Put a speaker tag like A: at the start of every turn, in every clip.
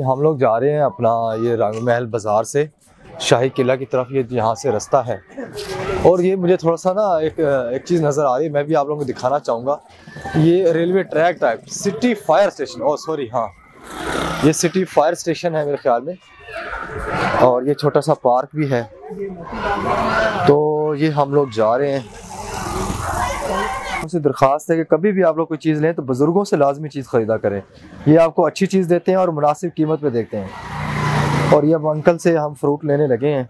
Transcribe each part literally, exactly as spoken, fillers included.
A: हम लोग जा रहे हैं अपना ये रंग महल बाज़ार से शाही किला की तरफ, ये यहाँ से रास्ता है। और ये मुझे थोड़ा सा ना एक एक चीज़ नज़र आ रही है, मैं भी आप लोगों को दिखाना चाहूँगा। ये railway track type city fire station, oh sorry, हाँ ये सिटी फायर स्टेशन है मेरे ख्याल में। और ये छोटा सा पार्क भी है। तो ये हम लोग जा रहे हैं। उनसे दरख्वास्त है कि कभी भी आप लोग कोई चीज़ लें तो बुज़ुर्गों से लाजमी चीज़ ख़रीदा करें। ये आपको अच्छी चीज़ देते हैं और मुनासिब कीमत पे देते हैं। और ये अब अंकल से हम फ्रूट लेने लगे हैं।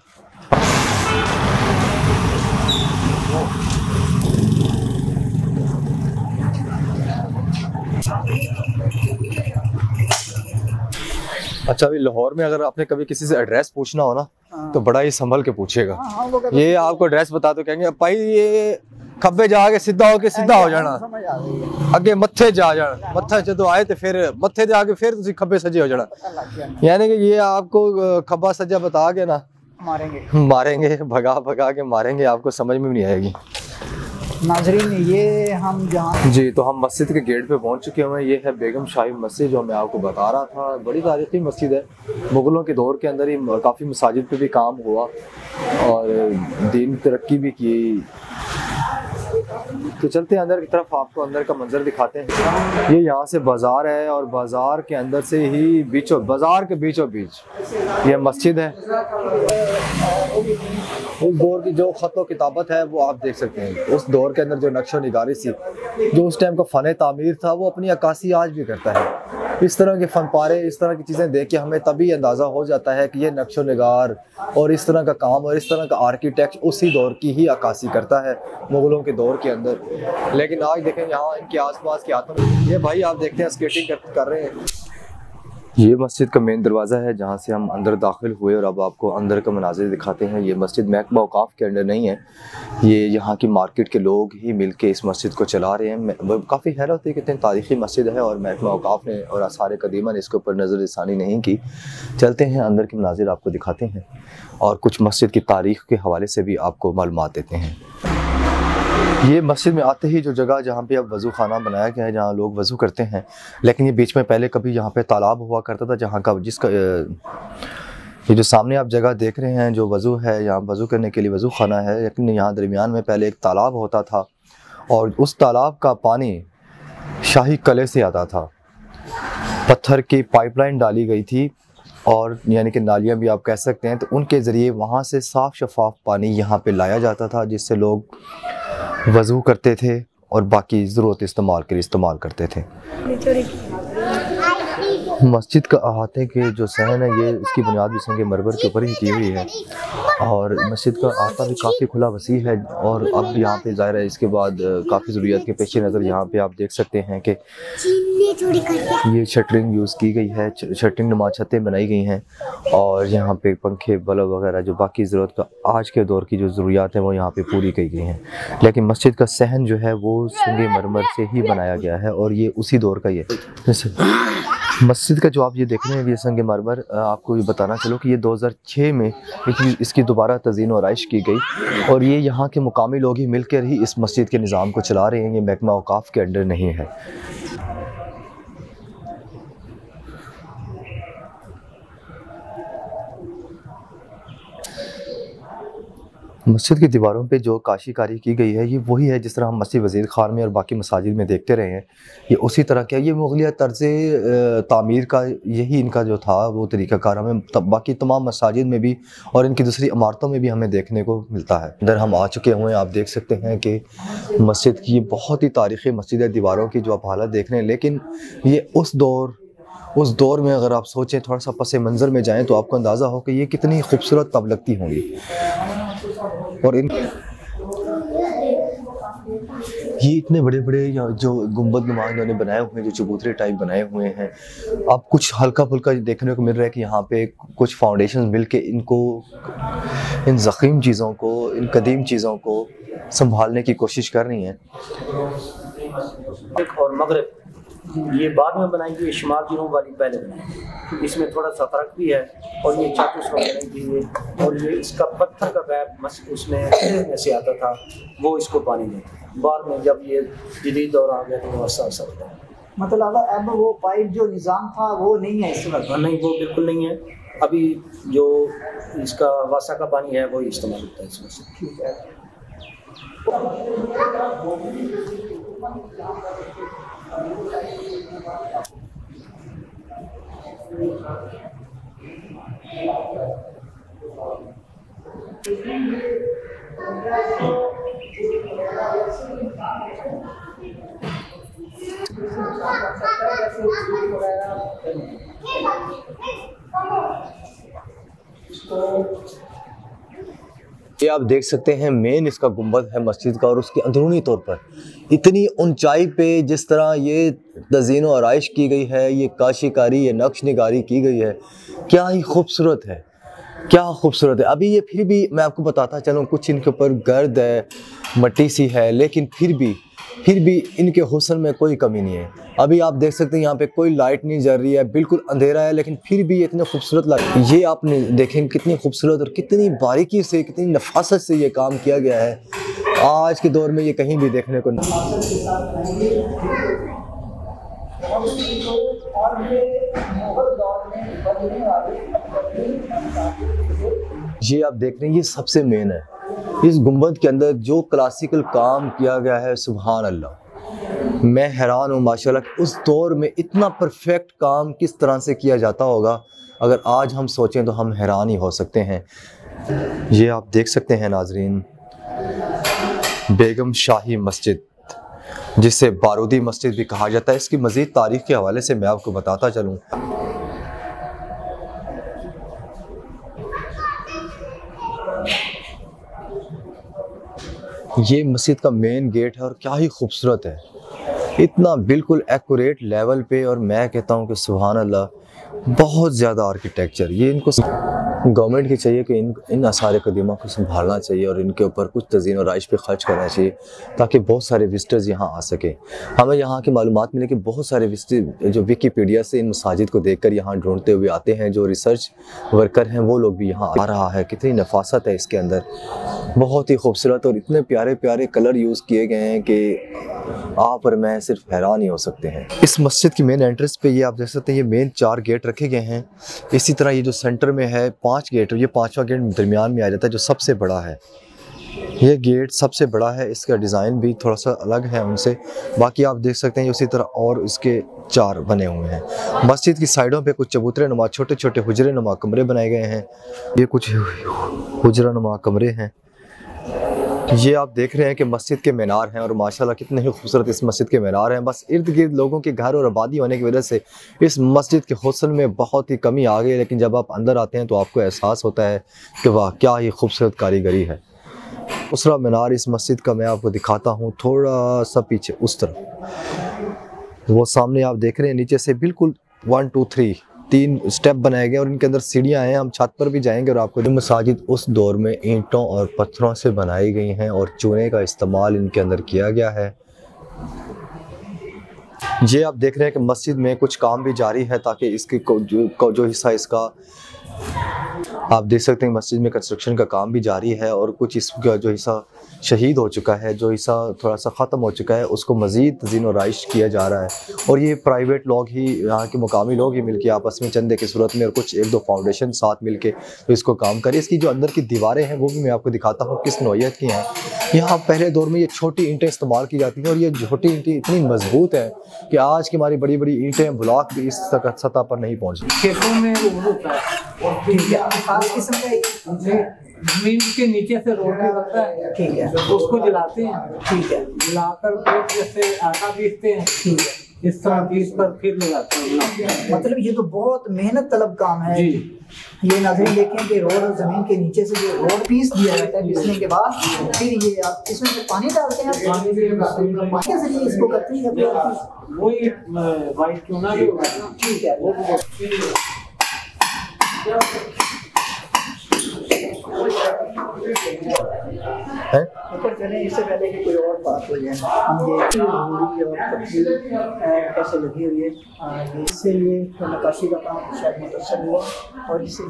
A: अच्छा, अभी लाहौर में अगर आपने कभी किसी से एड्रेस पूछना हो ना तो बड़ा ही संभल के पूछेगा। ये आपको एड्रेस बता तो कहेंगे भाई ये खब्बे जाके सीधा होके सीधा हो जाना, अगे मत्थे जा जाना, मत्था जो आए तो फिर मत्थे जाके फिर तुम खब्बे सजे हो जाना। यानी कि ये आपको खब्बा सज्जा बता के ना मारेंगे मारेंगे भगा भगा के मारेंगे, आपको समझ में भी नहीं आएगी।
B: नाज़रीन, ये हम जहाँ
A: जी, तो हम मस्जिद के गेट पे पहुंच चुके हुए हैं। ये है बेगम शाही मस्जिद जो मैं आपको बता रहा था। बड़ी तारीख़ी मस्जिद है। मुग़लों के दौर के अंदर ही काफ़ी मसाजिद पे भी काम हुआ और दीन तरक्की भी की। तो चलते हैं अंदर की तरफ, आपको अंदर का मंजर दिखाते हैं। ये यहाँ से बाज़ार है और बाज़ार के अंदर से ही बीचों बाज़ार के बीचों बीच ये मस्जिद है। उस दौर की जो ख़त किताबत है वो आप देख सकते हैं। उस दौर के अंदर जो नक्शो निगारी थी, जो उस टाइम का फ़न तामीर था, वो अपनी अक्कासी आज भी करता है। इस तरह के फ़न पारे, इस तरह की चीज़ें देख के हमें तभी अंदाज़ा हो जाता है कि ये नक्शो निगार और इस तरह का काम और इस तरह का आर्किटेक्ट उसी दौर की ही अक्कासी करता है, मुग़लों के दौर के अंदर। लेकिन आज देखें यहाँ इनके आसपास के आतम, ये भाई आप देखते हैं स्केटिंग कर, कर रहे हैं। ये मस्जिद का मेन दरवाज़ा है जहाँ से हम अंदर दाखिल हुए और अब आपको अंदर का मनाज़िर दिखाते हैं। ये मस्जिद महकमा औक़ाफ़ के अंडर नहीं है, ये यहाँ की मार्केट के लोग ही मिल के इस मस्जिद को चला रहे हैं। काफ़ी हैरत होती है कि इतनी तारीख़ी मस्जिद है और महकमा औक़ाफ़ ने और आसार कदीमा ने इसके ऊपर नज़रसानी नहीं की। चलते हैं अंदर के मनाज़िर आपको दिखाते हैं और कुछ मस्जिद की तारीख़ के हवाले से भी आपको मालूमात देते हैं। ये मस्जिद में आते ही जो जगह जहाँ पे अब वज़ू खाना बनाया गया है, जहाँ लोग वज़ू करते हैं, लेकिन ये बीच में पहले कभी यहाँ पे तालाब हुआ करता था, जहाँ का जिसका ये जो सामने आप जगह देख रहे हैं जो वज़ू है, यहाँ वज़ू करने के लिए वज़ू खाना है, लेकिन यहाँ दरमियान में पहले एक तालाब होता था और उस तालाब का पानी शाही किले से आता था। पत्थर की पाइपलाइन डाली गई थी और यानी कि नालियाँ भी आप कह सकते हैं, तो उनके ज़रिए वहाँ से साफ़ शफाफ पानी यहाँ पे लाया जाता था, जिससे लोग वज़ू करते थे और बाकी ज़रूरत इस्तेमाल के लिए इस्तेमाल करते थे। मस्जिद का अहाते के जो सहन है, ये इसकी बुनियाद भी संगे मरमर के ऊपर ही की हुई है और मस्जिद का अहाता भी काफ़ी खुला वसी है। और अब यहाँ पे ज़ाहिर है इसके बाद काफ़ी ज़रूरियात के पेश नज़र यहाँ पे आप देख सकते हैं कि ये शटरिंग यूज़ की गई है, शटरिंग नुमा छतें बनाई गई हैं और यहाँ पे पंखे बल्ब वगैरह जो बाकी ज़रूरत का आज के दौर की जो ज़रूरियात हैं वो यहाँ पे पूरी की गई हैं। लेकिन मस्जिद का सहन जो है वो संगे मरमर से ही बनाया गया है और ये उसी दौर का ही है। मस्जिद का जो आप ये देख रहे हैं ये संग मरमर, आपको ये बताना चलो कि ये दो हज़ार छह में इसकी दोबारा तज़ीन और आइश की गई और ये यहाँ के मुकामी लोग ही मिलकर ही इस मस्जिद के निज़ाम को चला रहे हैं। ये महकमा औक़ाफ़ के अंडर नहीं है। मस्जिद की दीवारों पे जो काशीकारी की गई है ये वही है जिस तरह हम मस्जिद वज़ीर खान में और बाकी मसाजिद में देखते रहे हैं। ये उसी तरह का, ये मुग़लिया तर्ज़ तामीर का यही इनका जो था वो तरीक़ाकार हमें तब बाकी तमाम मसाजिद में भी और इनकी दूसरी इमारतों में भी हमें देखने को मिलता है। अंदर हम आ चुके हुए हैं, आप देख सकते हैं कि मस्जिद की ये बहुत ही तारीख़ी मस्जिद है। दीवारों की जो आप हालत देख रहे हैं, लेकिन ये उस दौर उस दौर में अगर आप सोचें, थोड़ा सा पस मंज़र में जाएँ तो आपको अंदाज़ा हो कि ये कितनी खूबसूरत तब लगती होंगी। और इन ये इतने बड़े बड़े जो गुंबद नुमा इन्होंने बनाए हुए हैं, जो चबूतरे टाइप बनाए हुए हैं, अब कुछ हल्का फुल्का देखने को मिल रहा है कि यहाँ पे कुछ फाउंडेशन मिल के इनको इन ज़ख़ीम चीज़ों को, इन कदीम चीज़ों को संभालने की कोशिश कर रही हैं।
C: और मगरिब ये बाद में बनाई गई, शुमाल जनूब वाली पहले बनाई, इसमें थोड़ा सा फ़र्क भी है। और ये छत उसमें बनाई गई है और ये इसका पत्थर का पैप मस उसमें ऐसे आता था, वो इसको पानी देता था। बाद में जब ये जदीद दौर आ गया तो वो ऐसा ऐसा होता है।
B: मतलब अब वो पाइप जो निज़ाम था वो नहीं है इस वक्त?
C: नहीं, वो बिल्कुल नहीं है। अभी जो इसका वासा का पानी है वो इस्तेमाल होता है इसमें से।
B: ठीक है।
A: ये आप देख सकते हैं मेन इसका गुंबद है मस्जिद का, और उसके अंदरूनी तौर पर इतनी ऊंचाई पे जिस तरह ये तज़ीन और आराइश की गई है, ये काशीकारी, ये नक्श निगारी की गई है, क्या ही खूबसूरत है, क्या खूबसूरत है। अभी ये फिर भी मैं आपको बताता चलूँ, कुछ इनके ऊपर गर्द है, मट्टी सी है, लेकिन फिर भी फिर भी इनके हुस्न में कोई कमी नहीं है। अभी आप देख सकते हैं यहाँ पे कोई लाइट नहीं जल रही है, बिल्कुल अंधेरा है, लेकिन फिर भी ये इतने खूबसूरत लग, ये आपने देखें कितनी खूबसूरत और कितनी बारीकी से, कितनी नफासत से ये काम किया गया है। आज के दौर में ये कहीं भी देखने को नहीं। ये आप देख रहे हैं, ये सबसे मेन है। इस गुंबद के अंदर जो क्लासिकल काम किया गया है, सुभान अल्लाह, मैं हैरान हूँ माशाल्लाह। उस दौर में इतना परफेक्ट काम किस तरह से किया जाता होगा, अगर आज हम सोचें तो हम हैरान ही हो सकते हैं। ये आप देख सकते हैं नाजरीन, बेगम शाही मस्जिद, जिसे बारूदी मस्जिद भी कहा जाता है। इसकी मज़ीद तारीख़ के हवाले से मैं आपको बताता चलूँ। ये मस्जिद का मेन गेट है और क्या ही खूबसूरत है, इतना बिल्कुल एक्यूरेट लेवल पे, और मैं कहता हूँ कि सुभान अल्लाह, बहुत ज़्यादा आर्किटेक्चर। ये इनको गवर्नमेंट की चाहिए कि इन इन आसार कदीमा को संभालना चाहिए और इनके ऊपर कुछ तज़ीन और आइश पे खर्च करना चाहिए, ताकि बहुत सारे विजिटर्स यहाँ आ सके। हमें यहाँ की मालूमात मिले कि बहुत सारे विजिटर जो विकीपीडिया से इन मसाजिद को देखकर यहाँ ढूंढते हुए आते हैं, जो रिसर्च वर्कर हैं वो लोग भी यहाँ आ रहा है। कितनी नफासत है इसके अंदर, बहुत ही खूबसूरत, और इतने प्यारे प्यारे कलर यूज़ किए गए हैं कि आप और मैं सिर्फ हैरान ही हो सकते हैं। इस मस्जिद की मेन एंट्रेंस पे ये आप देख सकते हैं, ये मेन चार गेट रखे गए हैं। इसी तरह ये जो सेंटर में है पांच गेट, ये पांचवा गेट दरमियान में आ जाता है, जो सबसे बड़ा है। ये गेट सबसे बड़ा है, इसका डिज़ाइन भी थोड़ा सा अलग है उनसे। बाकी आप देख सकते हैं उसी तरह और इसके चार बने हुए हैं। मस्जिद की साइडों पे कुछ चबूतरे नुमा, छोटे छोटे हुजरे नुमा कमरे बनाए गए हैं। ये कुछ हुजरा नुमा कमरे हैं। ये आप देख रहे हैं कि मस्जिद के मीनार हैं, और माशाल्लाह कितने ही खूबसूरत इस मस्जिद के मीनार हैं। बस इर्द गिर्द लोगों के घर और आबादी होने की वजह से इस मस्जिद के हुस्न में बहुत ही कमी आ गई, लेकिन जब आप अंदर आते हैं तो आपको एहसास होता है कि वाह, क्या ही खूबसूरत कारीगरी है। दूसरा मीनार इस मस्जिद का मैं आपको दिखाता हूँ, थोड़ा सा पीछे उस तरफ, वो सामने आप देख रहे हैं, नीचे से बिल्कुल वन टू थ्री तीन स्टेप बनाए गए और इनके अंदर सीढ़ियाँ हैं। हम छत पर भी जाएंगे और आपको, जो मसाजिद उस दौर में ईंटों और पत्थरों से बनाई गई हैं और चूने का इस्तेमाल इनके अंदर किया गया है। ये आप देख रहे हैं कि मस्जिद में कुछ काम भी जारी है, ताकि इसकी को जो, को जो हिस्सा इसका आप देख सकते हैं मस्जिद में कंस्ट्रक्शन का काम भी जारी है, और कुछ इसका जो हिस्सा शहीद हो चुका है, जो हिस्सा थोड़ा सा ख़त्म हो चुका है, उसको मज़ीद तज़ीन और आइश किया जा रहा है। और ये प्राइवेट लोग ही, यहाँ के मुकामी लोग ही मिलके आपस में चंदे की सूरत में और कुछ एक दो फाउंडेशन साथ मिलके तो इसको काम करें। इसकी जो अंदर की दीवारें हैं वो भी मैं आपको दिखाता हूँ किस नौइयत की हैं। यहाँ पहले दौर में ये छोटी ईंटें इस्तेमाल की जाती हैं, और ये छोटी ईंटें इतनी मजबूत हैं कि आज की हमारी बड़ी बड़ी ईंटें ब्लॉक भी इस सतह पर नहीं पहुँची।
B: खेतों में होता है, खास किस्म का जमीन के नीचे से रोटी होता है, ठीक है, उसको जलाते हैं, ठीक है, जलाकर जैसे आटा पीसते हैं, ठीक है, इस तरह पीस कर फिर लगाते हैं। मतलब ये तो बहुत मेहनत तलब काम है जी। ये नाज़रीन देखें कि रोड जमीन के नीचे से जो रोड पीस दिया जाता है, पीसने के बाद फिर ये आप इसमें से पानी डालते हैं, पानी के जरिए इसको करते हैं, वही वाइट क्यों ना, ठीक है, वो
A: है।
B: ऊपर चले इससे पहले कि कोई और बात हो जाए, हम ये मूड़ी और तब्दील कैसे लगी हुई है, इससे ये नक्काशी का काम शायद मुतअस्सर हुआ। और इससे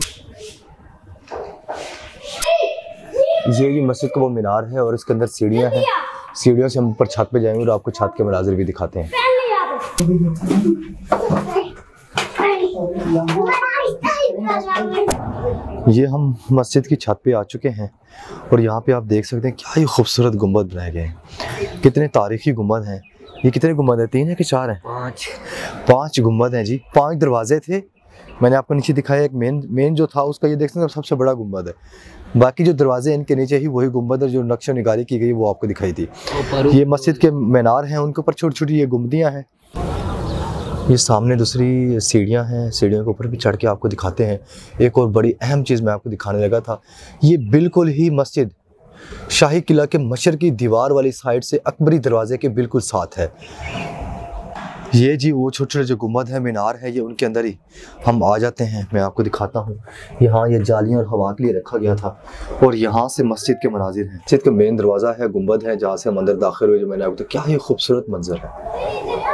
A: ये ये मस्जिद का वो मीनार है और इसके अंदर सीढ़ियाँ हैं। सीढ़ियों से हम ऊपर छत पे जाएंगे और आपको छत के मनाजिर भी दिखाते हैं। ये हम मस्जिद की छत पे आ चुके हैं और यहाँ पे आप देख सकते हैं क्या ही खूबसूरत गुंबद बनाए गए हैं। कितने तारीखी गुंबद हैं। ये कितने गुंबद हैं? तीन है कि चार हैं? पाँच पाँच गुंबद हैं जी। पांच दरवाजे थे, मैंने आपको नीचे दिखाया। एक मेन मेन जो था उसका ये देख सकते हैं सबसे बड़ा गुंबद है। बाकी जो दरवाजे इनके नीचे ही वही गुंबद है जो नक्शा निगारी की गई वो आपको दिखाई थी। ये मस्जिद के मीनार हैं, उनके ऊपर छोटी छोटी ये गुंबदियाँ हैं। ये सामने दूसरी सीढ़ियाँ हैं, सीढ़ियों के ऊपर भी चढ़ के आपको दिखाते हैं। एक और बड़ी अहम चीज़ मैं आपको दिखाने लगा था, ये बिल्कुल ही मस्जिद शाही किला के मशरकी दीवार वाली साइड से अकबरी दरवाजे के बिल्कुल साथ है। ये जी वो छोटे छोटे जो गुंबद है, मीनार है, ये उनके अंदर ही हम आ जाते हैं। मैं आपको दिखाता हूँ। यहाँ ये जालियाँ और हवा के लिए रखा गया था और यहाँ से मस्जिद के मनाजिर हैं। मस्जिद का मेन दरवाज़ा है, गुंबद है जहाँ से हम अंदर दाखिल हुए। जो मैंने आपको तो क्या ही खूबसूरत मंजर है।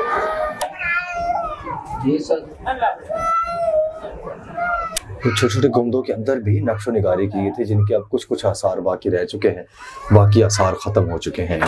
A: छोटे छोटे गुंबदों के अंदर भी नक्शो निगारी की थी जिनके अब कुछ कुछ आसार बाकी रह चुके हैं, बाकी आसार ख़त्म हो चुके हैं।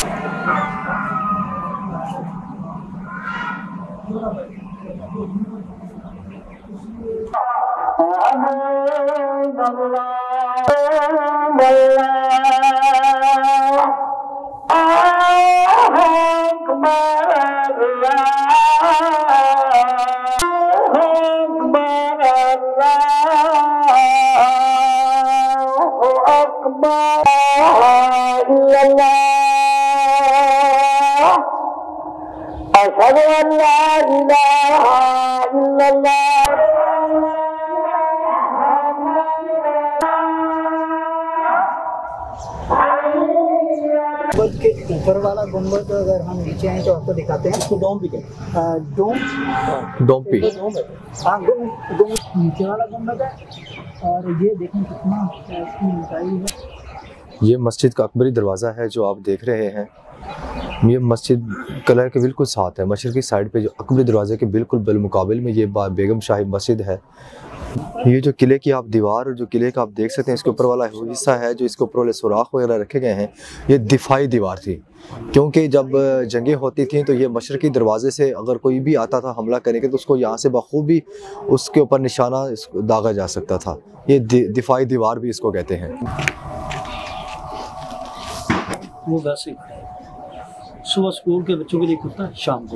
B: गुंबद के ऊपर वाला गुंबद अगर हम नीचे आए तो आपको दिखाते हैं। इसको डोम भी कहते हैं। डोम
A: डोम पी
B: हाँ, गुंबद नीचे वाला गुंबद है। और ये देखें कितना इसकी ऊंचाई है।
A: ये मस्जिद का अकबरी दरवाज़ा है जो आप देख रहे हैं। ये मस्जिद किला के बिल्कुल साथ है, मशरकी साइड पे जो अकबरी दरवाजे के बिल्कुल बिलमुकाबिल में ये बेगम शाही मस्जिद है। ये जो किले की आप दीवार और जो किले का आप देख सकते हैं इसके ऊपर वाला हिस्सा है जो इसके ऊपर वाले सुराख वगैरह रखे गए हैं, ये दिफाई दीवार थी। क्योंकि जब जंगें होती थी तो ये मशरकी दरवाजे से अगर कोई भी आता था हमला करने के तो उसको यहाँ से बखूबी उसके ऊपर निशाना दागा जा सकता था। ये दिफाई दीवार भी इसको कहते हैं।
C: वो वैसे सुबह स्कूल के बच्चों के लिए खुलता है, शाम को